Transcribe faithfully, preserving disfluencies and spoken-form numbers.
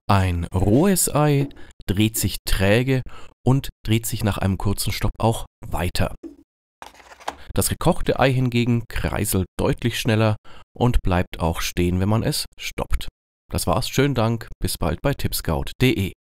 Ein rohes Ei dreht sich träge und dreht sich nach einem kurzen Stopp auch weiter. Das gekochte Ei hingegen kreiselt deutlich schneller und bleibt auch stehen, wenn man es stoppt. Das war's, schönen Dank, bis bald bei tipscout punkt de.